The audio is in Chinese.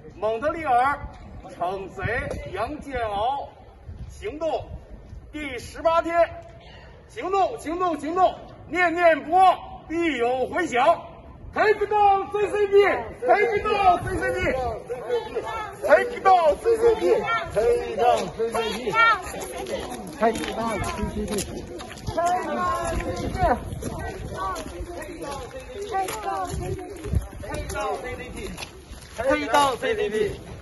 蒙特利尔称贼杨煎熬行动第18天，行动，念念不忘，必有回响。Take it down CCP! Take it down CCP! Take it down CCP! Take it down CCP! Take it down CCP! Take it down CCP!